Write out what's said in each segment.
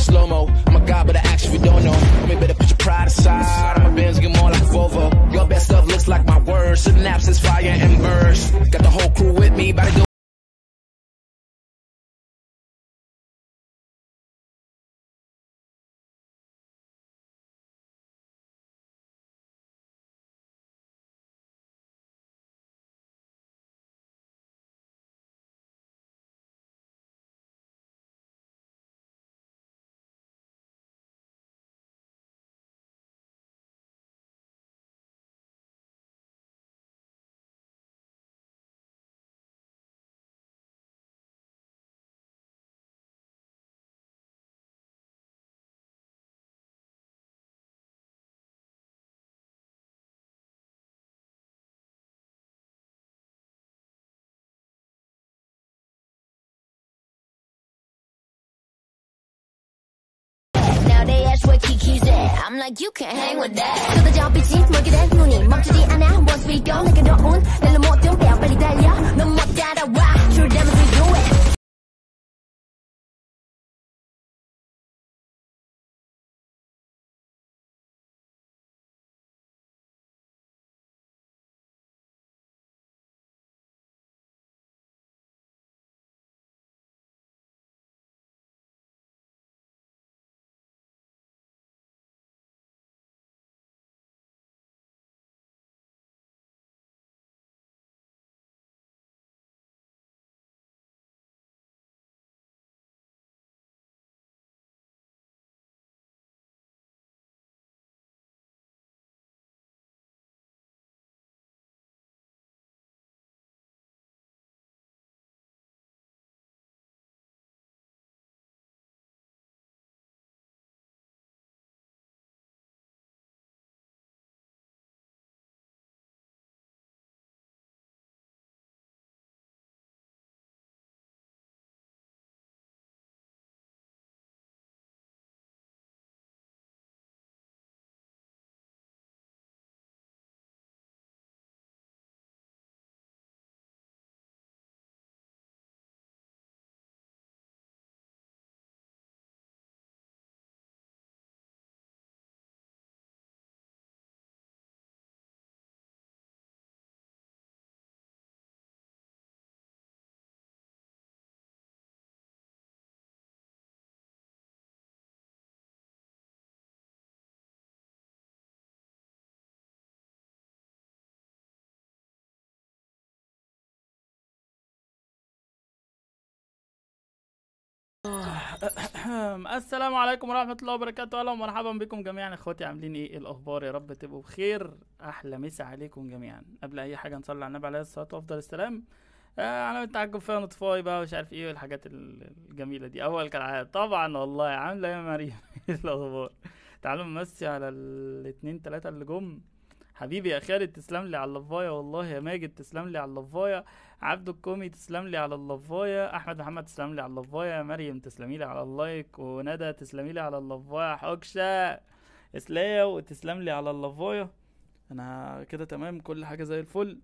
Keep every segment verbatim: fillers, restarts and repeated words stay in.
slow mo. I'm a god, but I actually don't know. Me better put your pride aside. I'm a Benz, get more like a Volvo. Your best stuff looks like my words. Synapses, fire and burst. Got the whole crew with me, about to go. Where Kiki's at. I'm like, you can't hang with that. 쏟아져 빛이 멀게 된 눈이 멈추지 않아. Once we go, 내게 넣은 날로 모든 뼈 빨리 달려. 넌 못 따라와. True damage we do it. السلام عليكم ورحمة الله وبركاته. اهلا ومرحبا بكم جميعا اخواتي، عاملين ايه؟ الاخبار؟ يا رب تبقوا بخير. احلى مسا عليكم جميعا. قبل اي حاجة نصلي على النبي عليه الصلاة وافضل السلام. آه علامة التعجب فيها نطفاي بقى ومش عارف ايه والحاجات الجميلة دي. اول كالعادة طبعا والله عاملة ايه يا مريم؟ ايه الاخبار؟ تعالوا نمسي على الاتنين تلاتة اللي جم. حبيبي يا خالد تسلم لي على اللفايه، والله يا ماجد تسلم لي على اللفايه، عبد الكومي تسلم لي على اللفايه، احمد محمد تسلم لي على اللفايه، مريم تسلمي لي على اللايك، وندى تسلمي لي على اللفايه، حكشه اسلاو تسلم لي على اللفايه. انا كده تمام، كل حاجه زي الفل.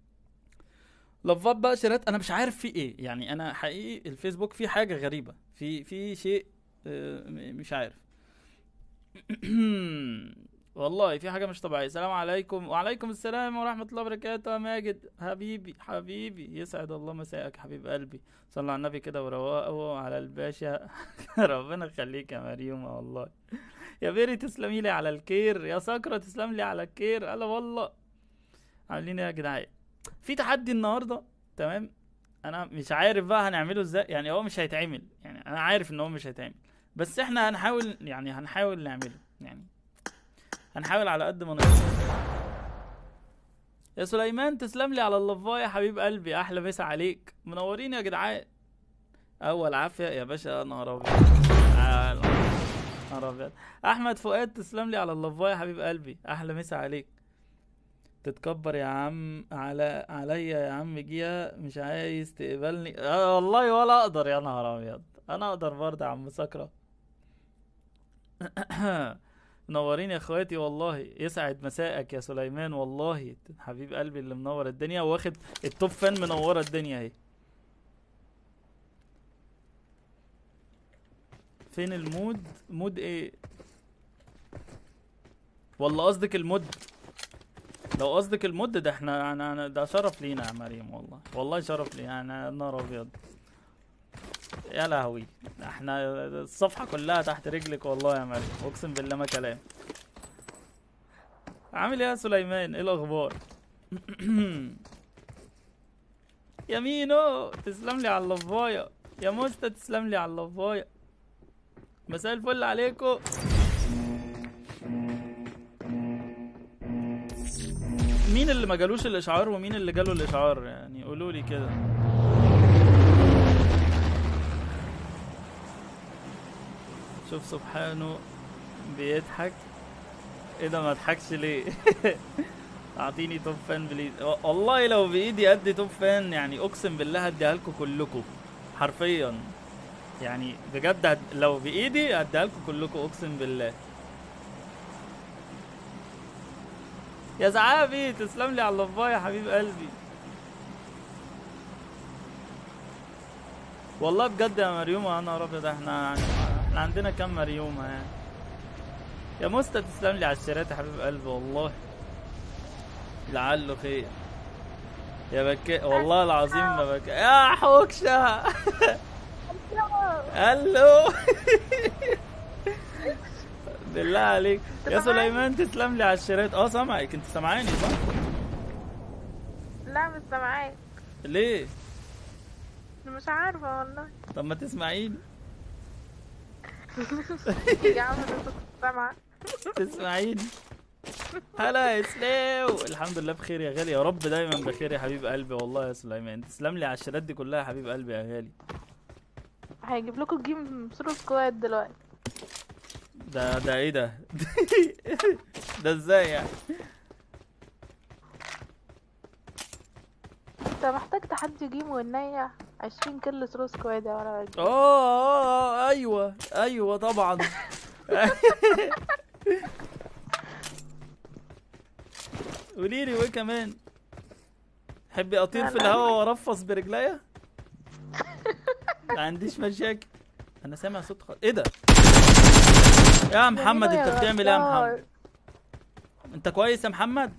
لفات بقى شيرات، انا مش عارف في ايه يعني. انا حقيقي الفيسبوك فيه حاجه غريبه، في في شيء مش عارف. والله في حاجة مش طبيعية. السلام عليكم. وعليكم السلام ورحمة الله وبركاته يا ماجد حبيبي حبيبي، يسعد الله مساءك حبيب قلبي. صلى على النبي كده ورواقه على الباشا. ربنا يخليك يا مريومة والله. يا بيري تسلمي لي على الكير، يا سكرة تسلم لي على الكير. الا والله عاملين ايه يا جدعان؟ في تحدي النهارده تمام. انا مش عارف بقى هنعمله ازاي يعني. هو مش هيتعمل يعني، انا عارف ان هو مش هيتعمل، بس احنا هنحاول يعني، هنحاول نعمله يعني، هنحاول على قد ما نقدر. يا سليمان تسلم لي على اللفايه يا حبيب قلبي، احلى مسا عليك، منورين يا جدعان. اول عافيه يا باشا. نهار ابيض نهار ابيض. احمد فؤاد تسلم لي على اللفايه يا حبيب قلبي، احلى مسا عليك. تتكبر يا عم على عليا يا عم جيها، مش عايز تقبلني. آه والله ولا اقدر. يا نهار ابيض، انا اقدر برضه يا عم سكره. منورين يا اخواتي والله. يسعد مساءك يا سليمان والله حبيب قلبي اللي منور الدنيا، واخد التوب فان منوره الدنيا اهي. فين المود؟ مود ايه؟ والله قصدك المود؟ لو قصدك المود ده احنا انا ده شرف لينا يا مريم، والله والله شرف لينا. انا نار ابيض يا لهوي، احنا الصفحة كلها تحت رجلك والله يا مريم، اقسم بالله ما كلام. عامل ايه يا سليمان؟ ايه الاخبار؟ يا مينو تسلم لي على اللفايه، يا موستا تسلم لي على اللفايه. مساء الفل عليكم. مين اللي ما جالوش الاشعار ومين اللي جاله الاشعار؟ يعني قولوا لي كده. شوف سبحانه بيضحك. ايه ده ما اضحكش ليه؟ اعطيني توب فان بليز. والله لو بايدي ادي توب فان يعني اقسم بالله هديها لكم كلكم حرفيا، يعني بجد هد... لو بايدي هديها لكم كلكم اقسم بالله. يا زعابي تسلم لي على اللفايه يا حبيب قلبي. والله بجد يا مريومه انا ابيض، احنا يعني احنا عندنا كام مريومه يعني. يا مستا تسلم لي على الشيرات يا حبيب قلبي والله لعله خير. يا بكاء والله العظيم ما بكاء يا حوكشه. الو بالله عليك يا سليمان تسلم لي على الشيرات. اه سامعك، انت سامعاني صح؟ لا مش سامعاك. ليه؟ مش عارفه والله. طب ما تسمعيني. يا عم انت كنت سامعه. تسمعيني. هلا يا سلاو، الحمد لله بخير يا غالي، يا رب دايما بخير يا حبيب قلبي. والله يا سليمان تسلم لي على الشيرات دي كلها يا حبيب قلبي يا غالي. هيجيب لكم جيم سورو سكواد دلوقتي. ده ده ايه ده؟ ده ازاي يعني؟ انت محتاج تحدي جيم والنية عشرين كل سورو سكواد يا ولد. اه ايوه ايوه طبعا. قولي لي وايه كمان؟ تحبي اطير في الهواء وارفص برجليا؟ ما عنديش مشاكل. انا سامع صوت خ... ايه ده؟ يا محمد انت بتعمل ايه يا محمد؟ انت كويس يا محمد؟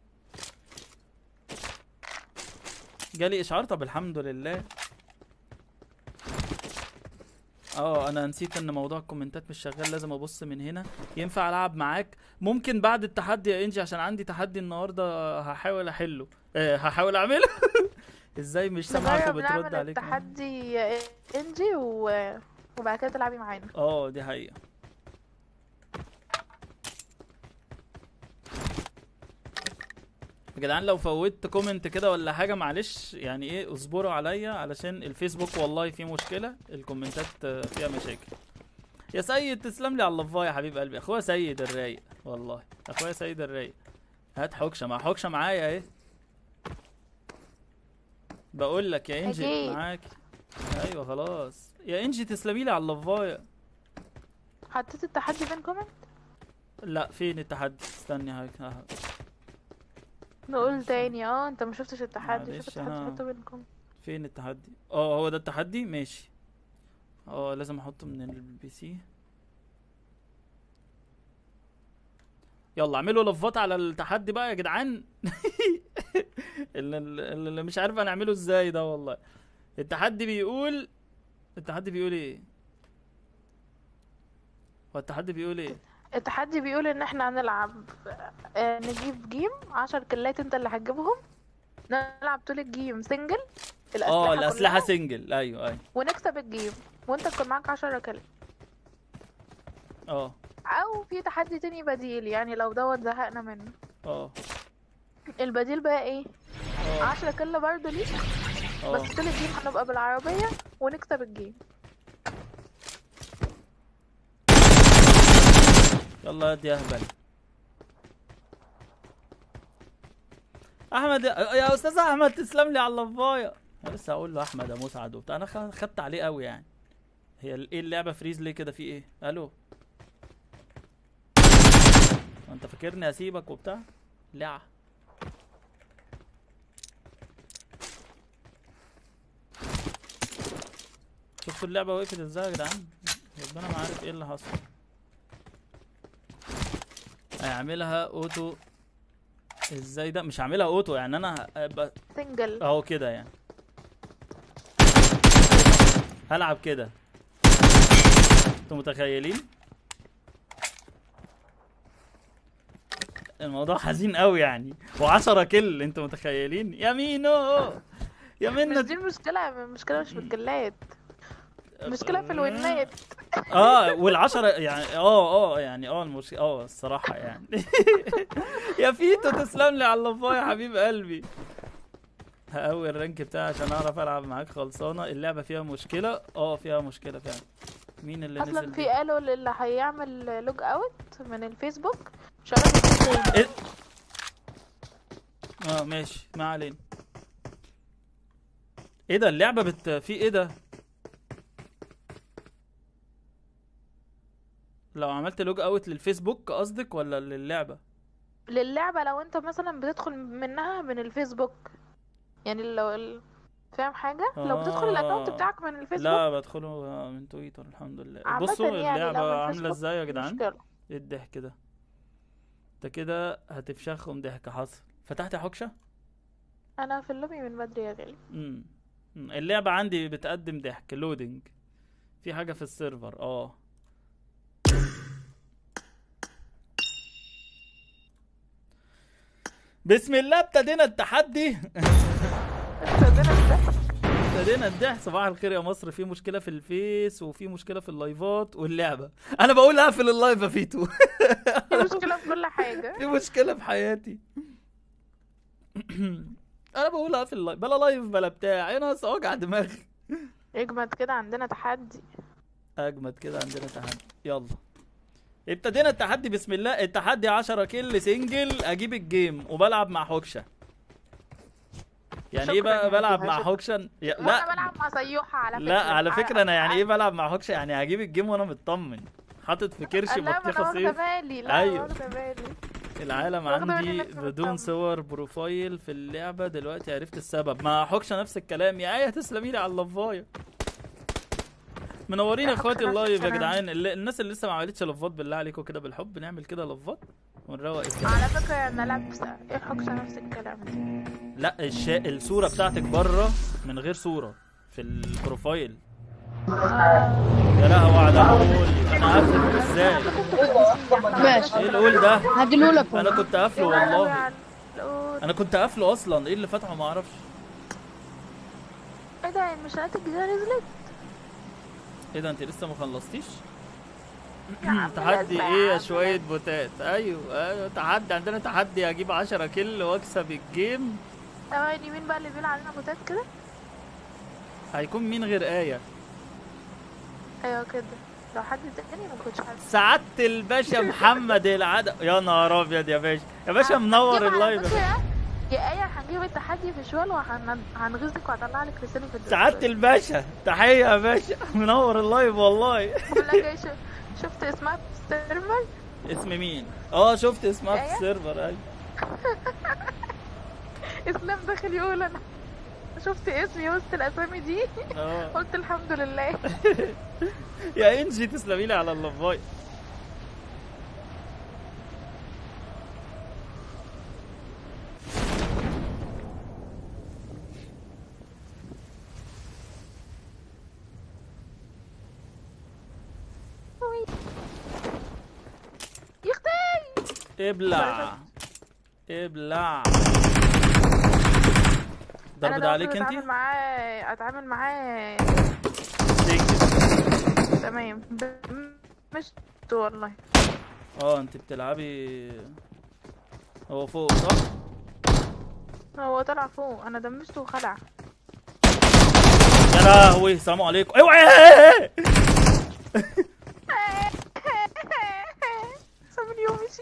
جالي اشعار. طب الحمد لله. اه انا نسيت ان موضوع الكومنتات مش شغال، لازم ابص من هنا. ينفع العب معاك؟ ممكن بعد التحدي يا انجي، عشان عندي تحدي النهارده هحاول احله. اه هحاول اعمله. ازاي مش سامعك وبترد عليك؟ التحدي يا انجي و... وبعد كده تلعبي معانا. اه دي حقيقة. يا جدعان لو فوتت كومنت كده ولا حاجه معلش، يعني ايه اصبروا عليا علشان الفيسبوك والله فيه مشكله، الكومنتات فيها مشاكل. يا سيد تسلم لي على اللفايه يا حبيب قلبي. اخويا سيد الرايق والله، اخويا سيد الرايق. هات حكشه مع حكشه معايا اهي. بقول لك يا انجي معاكي. ايوه خلاص يا انجي تسلمي لي على اللفايه. حطيت التحدي فين كومنت؟ لا فين التحدي؟ استني هاك. نقول تاني. اه انت ما شفتش التحدي. شوف التحدي أنا... حطه بينكم. فين التحدي؟ اه هو ده التحدي ماشي. اه لازم احطه من البي سي. يلا اعملوا لفات على التحدي بقى يا جدعان. اللي, اللي مش عارف هنعمله ازاي ده والله. التحدي بيقول التحدي بيقول ايه؟ هو التحدي بيقول ايه؟ التحدي بيقول ان احنا هنلعب آه نجيب جيم عشر كلات انت اللي هتجيبهم، نلعب طول الجيم سنجل الاسلحه اه الاسلحه سنجل. ايوه ايوه ونكسب الجيم وانت تكون معاك عشر كلات. اه او في تحدي تاني بديل، يعني لو دوت زهقنا منه. اه البديل بقى ايه؟ اه عشرة كله برضه ليك. بس طول الجيم هنبقى بالعربيه ونكسب الجيم. يلا يا اهبل. احمد يا استاذ احمد تسلم لي على اللفايه. انا لسه هقول له احمد يا مسعد وبتاع، انا خدت عليه قوي يعني. هي ايه اللعبه فريز ليه كده؟ في ايه؟ الو انت فاكرني اسيبك وبتاع؟ لا شفتوا اللعبه وقفت ازاي يا جدعان؟ ربنا ما عارف ايه اللي حصل. هيعملها اوتو ازاي ده؟ مش هعملها اوتو يعني انا هبقى سنجل اهو كده يعني. هلعب كده. انتوا متخيلين؟ الموضوع حزين قوي يعني. وعشرة كل، انتوا متخيلين؟ يا مينو يا مش منى. دي المشكلة، المشكلة مش في الكلات، المشكلة في الونات. اه والعشرة يعني اه اه يعني اه المشكلة اه الصراحة يعني. يا فيتو تسلم لي على اللفاية يا حبيب قلبي. هقوي الرانك بتاعي عشان اعرف العب معاك. خلصانة اللعبة فيها مشكلة. اه فيها مشكلة فعلا. مين اللي اصلا نزل في دي؟ قالوا اللي هيعمل لوج اوت من الفيسبوك مش عارف يخش إيه؟ اه ماشي ما علينا. ايه ده اللعبة بت في ايه ده؟ لو عملت لوج اوت للفيسبوك قصدك ولا للعبة؟ للعبة. لو انت مثلا بتدخل منها من الفيسبوك، يعني لو ال... فاهم حاجة؟ لو بتدخل الاكونت اه بتاعك من الفيسبوك لا بدخله آه، من تويتر الحمد لله. عامة، بصوا يعني لو من اللعبة عاملة الفيسبوك ازاي يا جدعان؟ مشكلة. ايه الضحك ده؟ انت كده هتفشخهم ضحك. حصل. فتحت يا حكشة؟ انا في اللوبي من بدري يا غالي. امم اللعبة عندي بتقدم ضحك لودنج. في حاجة في السيرفر اه. بسم الله ابتدينا التحدي. ابتدينا الضحك. صباح الخير يا مصر. في مشكلة في الفيس وفي مشكلة في اللايفات واللعبة. انا بقول اقفل اللايف يا فيتو. في مشكلة في كل حاجة. في مشكلة في حياتي. انا بقول اقفل اللايف. بلا لايف بلا بتاع. انا ناقص اوجع دماغي. اجمد كده عندنا تحدي. اجمد كده عندنا تحدي. يلا ابتدينا التحدي. بسم الله. التحدي عشرة كيل سنجل اجيب الجيم وبلعب مع حكشة. يعني ايه شكراً بقى يا بلعب هدي، مع شكراً. حكشة؟ يا- وانا لا بلعب مع سيوحة على فكرة. لا على فكرة انا يعني ايه أ- بلعب مع حكشة؟ يعني هجيب الجيم وانا مطمن حاطط في كرشي لا ما انا بطيخة واخدة صيف. بالي، لا أيوة. واخدة بالي. العالم واخدة بالي عندي إنك بدون مطمن. صور بروفايل في اللعبة. دلوقتي عرفت السبب. مع حكشة نفس الكلام. يا ايه تسلمي لي على اللفايه. منورين يا اخواتي حكشة نفس اللايف يا الكلام. جدعان. اللي الناس اللي لسه ما عملتش لفات بالله عليكم كده بالحب نعمل كده لفات ونروق الكلام. على فكرة انا لابسة ايه حكشة نفس الكلام دي. لا الشا... الصورة بتاعتك بره من غير صورة في البروفايل. يا لهوي على القول. انا قافل ازاي؟ ماشي ايه القول ده؟ هديلهولك انا كنت قافله يا لهوي والله. على القول. انا كنت قافله اصلا. ايه اللي فتحه ما اعرفش. ايه ده المشاهدات الجديدة نزلت؟ ايه ده انت لسه ما خلصتيش؟ يا عم تحدي لازم ايه يا أعمل. شوية بوتات؟ ايوه ايوه تحدي. عندنا تحدي اجيب عشرة كيل واكسب الجيم. ثواني مين بقى اللي بيلعب علينا بوتات كده؟ هيكون مين غير آية؟ ايوه كده. لو حد تاني ما كنتش عارفة. سعادة الباشا محمد العدد. يا نهار ابيض يا باشا. يا باشا منور هنجيب على اللايف. فكرة يا ايه هنجيب التحدي في شوال وهنغيظك وهطلع لك لساني في الدنيا. سعادة الباشا تحية يا باشا. منور اللايف والله. بقول لك ايه شو- شفت اسمها في السيرفر؟ اسم مين؟ اه شفت اسمها في آية؟ السيرفر. ايوه اسلام داخل يقول انا شفت اسمي وسط الاسامي دي. اه قلت الحمد لله. يا انجي تسلمي لي على اللفاي. يا اختي ابلع ابلع. انا ضرب ده ده عليك المفروض اتعامل انت؟ معاه اتعامل معاه تمام. مش والله. اه انت بتلعبي. هو فوق صح؟ هو طلع فوق انا دمشته وخلع. يا لهوي السلام عليكم. اوعى. سابني ومشي.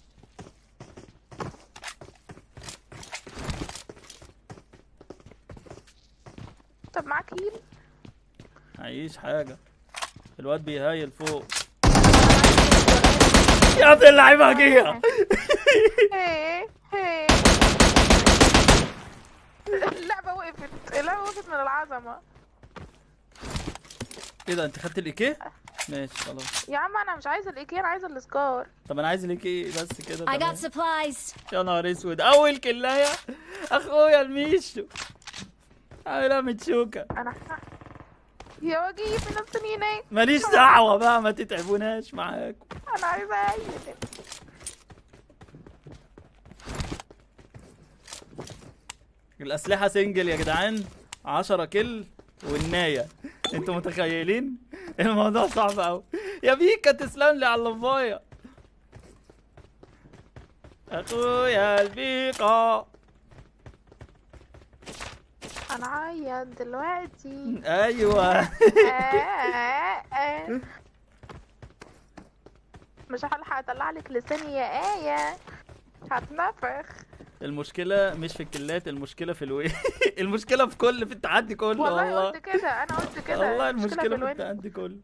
طب معاك هيل؟ معيش حاجة. الواد بيهايل فوق. يا ابن اللعيبة هجية. اللعبة وقفت، اللعبة وقفت من العظمة. ايه ده انت خدت الايكيه؟ ماشي خلاص. يا عم انا مش عايزه الايكي، انا عايزه السكار. طب انا عايز ليك ايه بس كده؟ I تمام. got supplies. يا نهار اسود، اول كلايه اخويا الميشو عاملها متشوكه. انا يا وجيه في نفس هناك. ماليش دعوه بقى، ما تتعبوناش معاكم. انا عايزه اعيش. الاسلحه سنجل يا جدعان، عشرة كل والنايه. انتوا متخيلين الموضوع صعب قوي. يا بيكا تسلم لي على اللفايه اخويا البيكا. انا عيط دلوقتي. ايوه. مش هلحق اطلع لك لساني يا ايه، هتنفخ. المشكله مش في الكلات، المشكله في الوي. المشكله في كل في التعدي كله. والله والله قلت كده، انا قلت كده. والله المشكلة المشكله في الوين. التعدي كله.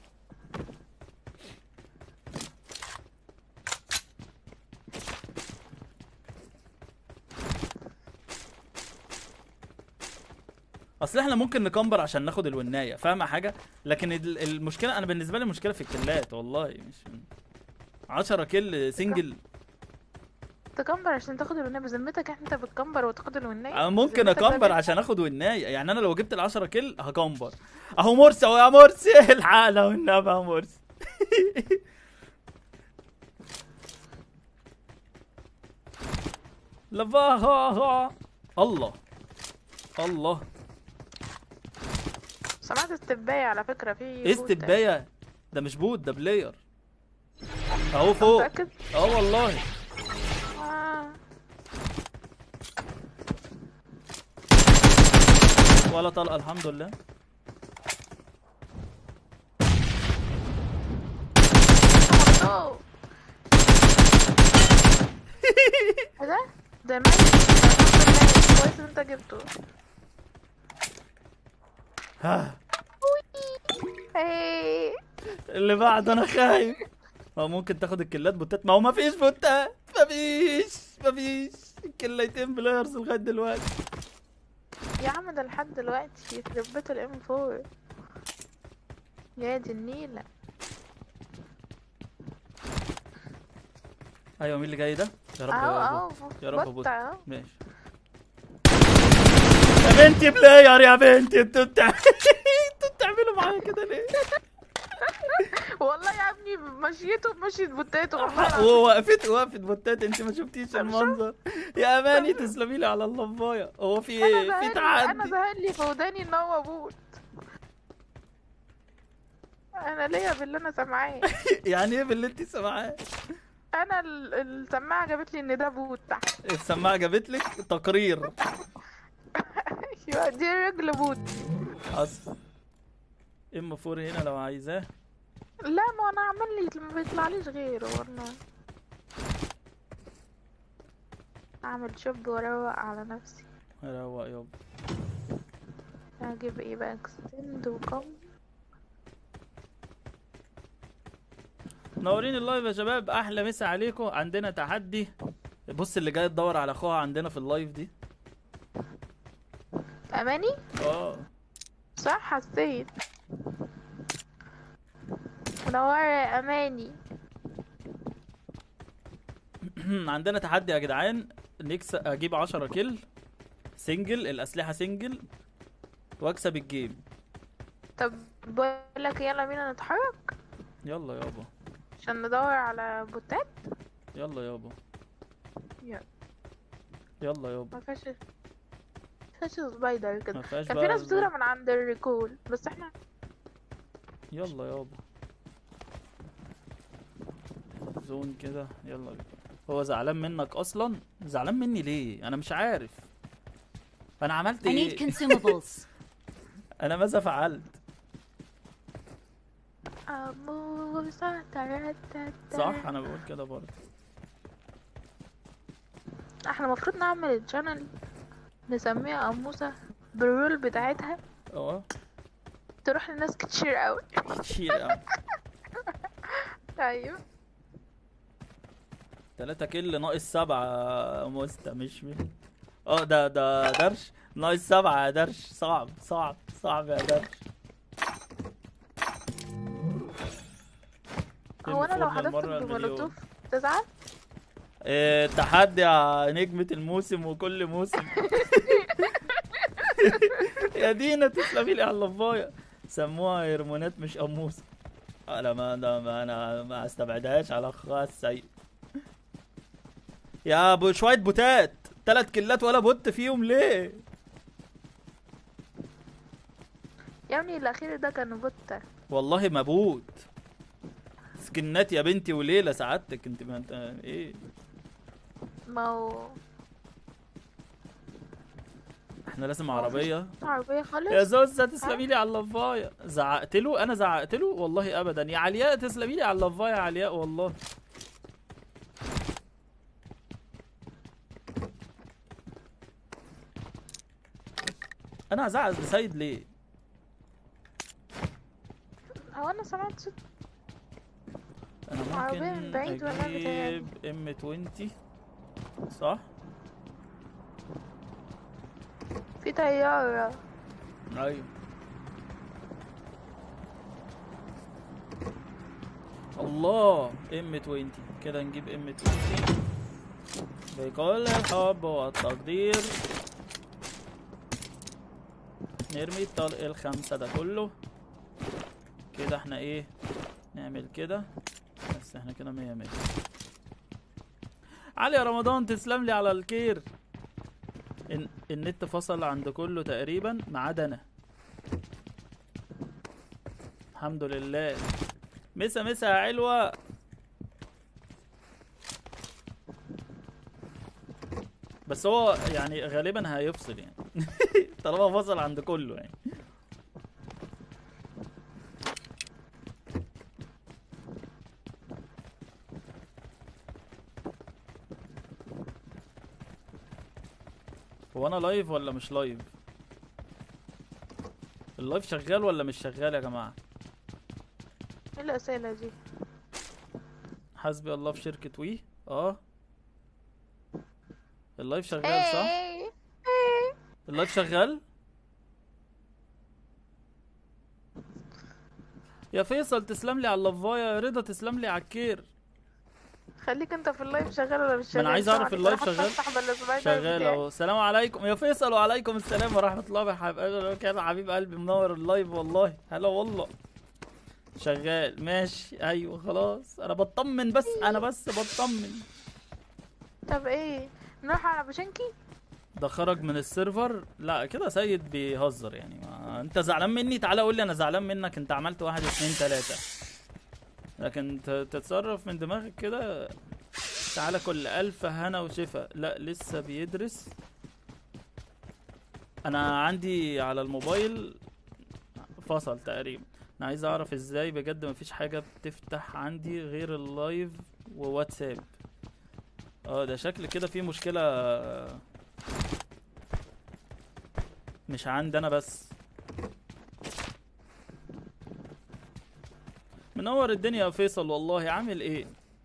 اصل احنا ممكن نكمبر عشان ناخد الونايه، فاهمه حاجه؟ لكن ال- المشكله انا بالنسبه لي المشكله في الكلات والله. مش عشرة كل سنجل. تكمبر عشان تاخد الونايه؟ بذمتك انت بتكمبر وتاخد الونايه؟ انا ممكن بذمتك ده اكمبر بيت- عشان اخد ونايه، يعني انا لو جبت العشرة كل هكمبر. اهو مرسي اهو يا مرسي. الحقنا والنبي يا مرسي. لفاها. الله الله. سمعت استباية على فكرة في ايه بوت. استباية؟ ده مش بوت، ده بلاير اهو فوق. متأكد؟ اه والله. آه. ولا طلقة الحمد لله. أوه. ايه ده؟ ده ميت. كويس ان انت جبته. ها ايه. اللي بعده انا خايف. هو ممكن تاخد الكلات بوتات؟ ما هو ما فيش بوتات، ما فيش ما فيش الكليتين بلايرز لغايه دلوقتي. يا عم ده لحد دلوقتي يخرب بيت الام اربعة. يا دي النيلة. ايوه مين اللي جاي ده؟ يا رب اهو يا اهو رب يا رب بوت. بط اهو. ماشي يا بنتي بلاير يا بنتي. انتوا بتع... انتوا بتعملوا معايا كده ليه؟ والله يا ابني مشيته مشيت بوتاته والله. ووقفت وقفت بوتات. انت ما شفتيش المنظر يا اماني؟ تسلمي لي على اللفايه. هو في ايه؟ في انا تعدي. ظاهر لي في وداني ان هو بوت. انا ليا باللي انا سامعاه. يعني ايه باللي انت سامعاه؟ انا ال- السماعه جابت لي ان ده بوت تحت. السماعه جابت لك تقرير. ايوه دي رجل بوت. اصل ام فور هنا لو عايزاه. لا ما انا عامل لي ما بيطلعليش غيره والله. اعمل شوب واروق على نفسي. روق يابا. اجيب ايه بقى؟ اكستند وكم. منورين اللايف يا شباب، احلى مسا عليكم. عندنا تحدي. بص اللي جاي تدور على اخوها عندنا في اللايف دي. اماني اه صح حسيت. منورة يا اماني. عندنا تحدي يا جدعان. نكسب، اجيب عشرة كيل سنجل، الاسلحه سنجل، واكسب الجيم. طب بقول لك يلا بينا نتحرك يلا يابا عشان ندور على بوتات. يلا يابا يلا. يلا يابا. ما فيهاش ما فيهاش سبايدر كده. ما فيهاش كان بقى في ناس سبايدر. بتضرب من عند الريكول بس احنا. يلا يابا زون كده. يلا بينا. هو زعلان منك اصلا؟ زعلان مني ليه؟ انا مش عارف انا عملت I need ايه. consumables. انا ماذا فعلت؟ أموسة ترتت. صح انا بقول كده برضه. احنا المفروض نعمل تشانل نسميها أموسة بالرول بتاعتها اه تروح لناس كتير قوي. كتير قوي. ايوه تلاتة كيل ناقص سبعة مستا مش مش اه ده ده درش ناقص سبعة يا درش. صعب صعب صعب يا درش. هو انا لو فرن حذفت المره المليون. بمولوتوف تزعل؟ إيه تحدي يا نجمة الموسم وكل موسم. يا دينا تسلمي لي على اللفايه. سموها هرمونات مش قموصه. انا ما انا ما انا ما استبعدهاش على اخوها السيء. يا ابو شويه بوتات، ثلاث كلات ولا بوت فيهم ليه؟ يا ابني الاخير ده كان بوتة. والله ما بوت، سكنات يا بنتي وليله سعادتك انت ما انت ايه؟ ما هو احنا لازم عربيه. عربية خالص. يا زوزة تسلمي لي على اللفايه. زعقت له؟ انا زعقت له؟ والله ابدا. يا علياء تسلمي لي على اللفايه يا علياء والله. انا هزعق لسيد ليه؟ هو انا سمعت صوت انا عربية من ممكن بعيد ولا بتهيألي؟ اجيب ام عشرين صح؟ في طيارة. ايوه. الله ام عشرين كده نجيب ام عشرين بكل الحب والتقدير. نرمي الطلق الخمسة ده كله كده. احنا ايه نعمل كده بس احنا كده مية مية. علي يا رمضان تسلم لي على الكير. إن النت فصل عند كله تقريبا ما عدا انا. الحمد لله. مسا مسا يا علوة. بس هو يعني غالبا هيفصل يعني. طالما فصل عند كله يعني. هو انا لايف ولا مش لايف؟ اللايف شغال ولا مش شغال يا جماعه؟ ايه الاسئلة دي؟ حسبي الله في شركه وي. اه اللايف شغال صح؟ ايه ايه اللايف شغال؟ يا فيصل تسلم لي على اللفايه. يا رضا تسلم لي على الكير. خليك انت في اللايف شغال ولا مش شغال؟ ما انا عايز اعرف اللايف حتى شغال. افتح بالاسبوعين شغال بتاعي. اهو. السلام عليكم يا فيصل. وعليكم السلام ورحمه الله وبركاته. كده حبيب قلبي منور اللايف والله. هلا والله. شغال ماشي. ايوه خلاص انا بطمن بس. انا بس بطمن. طب ايه نروح على بوشنكي؟ ده خرج من السيرفر. لا كده سيد بيهزر يعني. ما انت زعلان مني تعالى قول لي انا زعلان منك. انت عملت واحد اتنين تلاتة لكن ت- تتصرف من دماغك كده. تعالى كل الف هنا وشفا. لا لسه بيدرس. انا عندي على الموبايل فصل تقريبا. انا عايز اعرف ازاي بجد مفيش حاجة بتفتح عندي غير اللايف وواتساب. اه ده شكل كده في مشكلة مش عندي انا بس. منور الدنيا يا فيصل والله. عامل ايه؟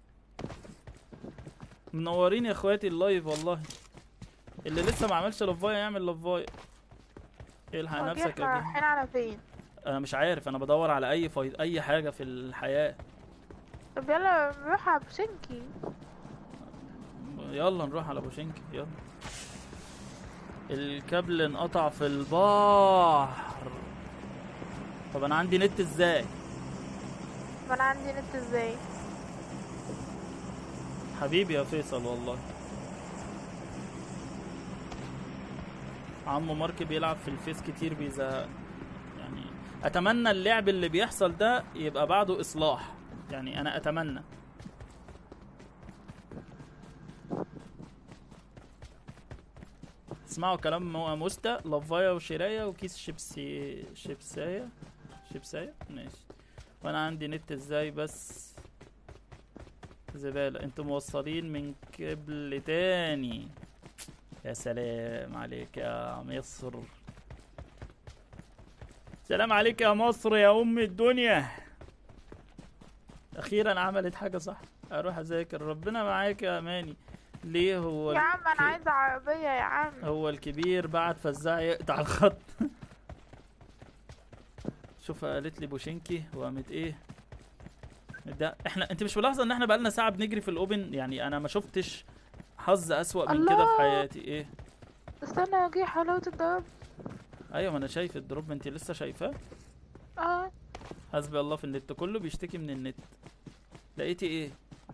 منورين يا اخواتي اللايف والله. اللي لسه ما عملش لفايه يعمل لفايه. الحق هو نفسك احنا يا رايحين على فين؟ انا مش عارف. انا بدور على اي فايد اي حاجه في الحياه. طب يلا نروح على بوشنكي. يلا نروح على بوشنكي يلا. الكابل انقطع في البحر. طب انا عندي نت ازاي؟ ما انا عندي نت ازاي؟ حبيبي يا فيصل والله. عمو مارك بيلعب في الفيس كتير بيزهق يعني. اتمنى اللعب اللي بيحصل ده يبقى بعده اصلاح يعني. انا اتمنى. اسمعوا كلام مو- موستا لفايه وشرايه وكيس شيبسي. شيبسايه شيبسايه ماشي. وانا عندي نت ازاي بس؟ زبالة. انتوا موصلين من كبل تاني. يا سلام عليك يا مصر. سلام عليك يا مصر يا ام الدنيا. اخيرا عملت حاجة صح. اروح اذاكر. ربنا معاك يا اماني. ليه هو يا عم انا الك- عايزة عربية يا عم. هو الكبير بعد فزاع يقطع الخط. شوف قالت لي بوشنكي وقامت ايه. ده احنا انت مش ملاحظه ان احنا بقالنا ساعه بنجري في الاوبن؟ يعني انا ما شفتش حظ اسوأ من كده في الله. حياتي. ايه؟ استنى يا جي حلاوة الضرب. ايوه ما انا شايف الدروب، انت لسه شايفاه؟ اه حسبي الله في النت، كله بيشتكي من النت. لقيتي ايه؟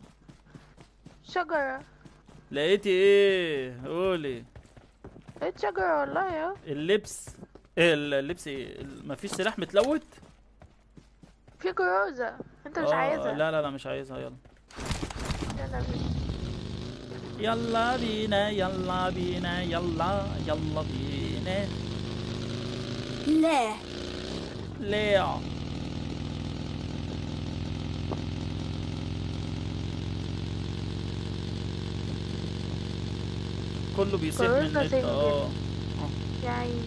شجرة. لقيتي ايه؟ قولي. لقيت شجرة والله يا. اللبس ايه؟ اللبس ايه؟ مفيش سلاح متلوت؟ في جروزة انت مش آه، عايزها. لا لا لا مش عايزها. يلا يلا بينا. يلا بينا يلا بينا يلا يلا بينا. لا ليه؟ كله بيسيح من كورونا النت. سنجل. اه يا عيني.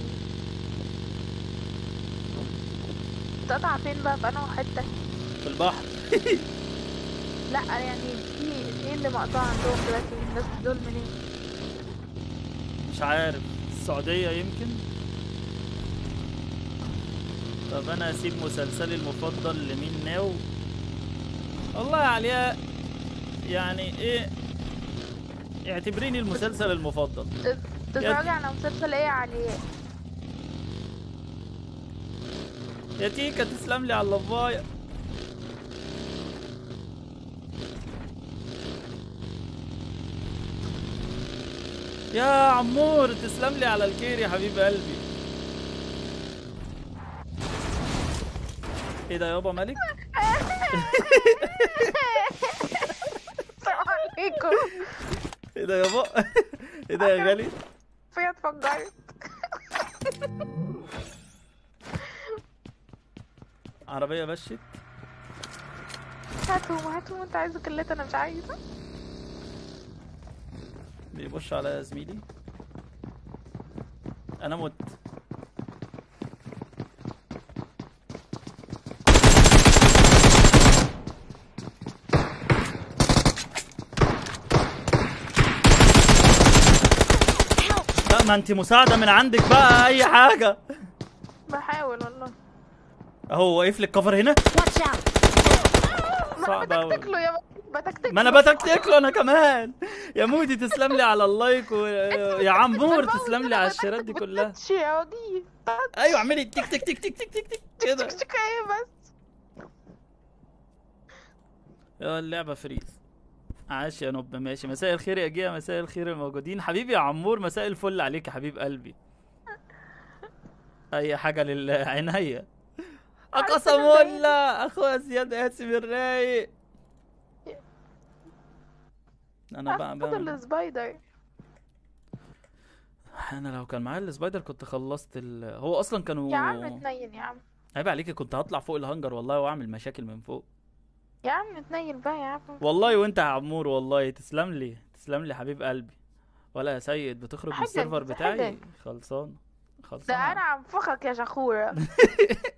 تقطع فين بقى؟ في انهي حتة؟ في البحر. لا يعني في ايه اللي مقطوع عندهم دلوقتي؟ الناس دول منين؟ مش عارف، السعودية يمكن. طب انا اسيب مسلسلي المفضل لمين ناو؟ والله يا علياء يعني ايه، اعتبريني المسلسل المفضل. تتفرجي على مسلسل ايه عليه؟ يا تيكا تسلم لي على اللفاية. يا عمور تسلم لي على الكير يا حبيب قلبي. ايه ده يابا مالك؟ السلام عليكم. ايه ده يابا؟ ايه ده يا غالي؟ فيا اتفجرت. عربية بشت. هاتهم هاتهم، انت عايزه كلته انا مش عايزه. بيبص على زميلي. انا مت. لا ما انت مساعدة من عندك بقى اي حاجة. بحاول والله. اهو واقف لك كفر هنا. watch out صعب اوي. بتكتك له يا بتكتك. ما انا بتكتك له انا كمان. يا مودي تسلم لي على اللايك و... يا عمور تسلم لي على الشيرات دي كلها. يا وجيه. ايوه اعملي تك تك تك تك تك تك تك كده. تك ايه بس. يا اللعبة فريز. عاش يا نب. ماشي، مساء الخير يا جيه، مساء الخير الموجودين. حبيبي يا عمور مساء الفل عليك يا حبيب قلبي. اي حاجة لله عينيا. قسم بالله اخويا زياد قاسم الرايق. انا بقى خد السبايدر. انا لو كان معايا السبايدر كنت خلصت ال... هو اصلا كانوا يا عم اتنين يا عم. عيب عليكي، كنت هطلع فوق الهنجر والله واعمل مشاكل من فوق. يا عم اتنين بقى يا عم. والله وانت يا عمور والله تسلم لي تسلم لي حبيب قلبي. ولا يا سيد بتخرج من حاجة السيرفر دي بتاعي؟ حاجة. خلصان ده خلصان. انا هنفخك يا شخورة.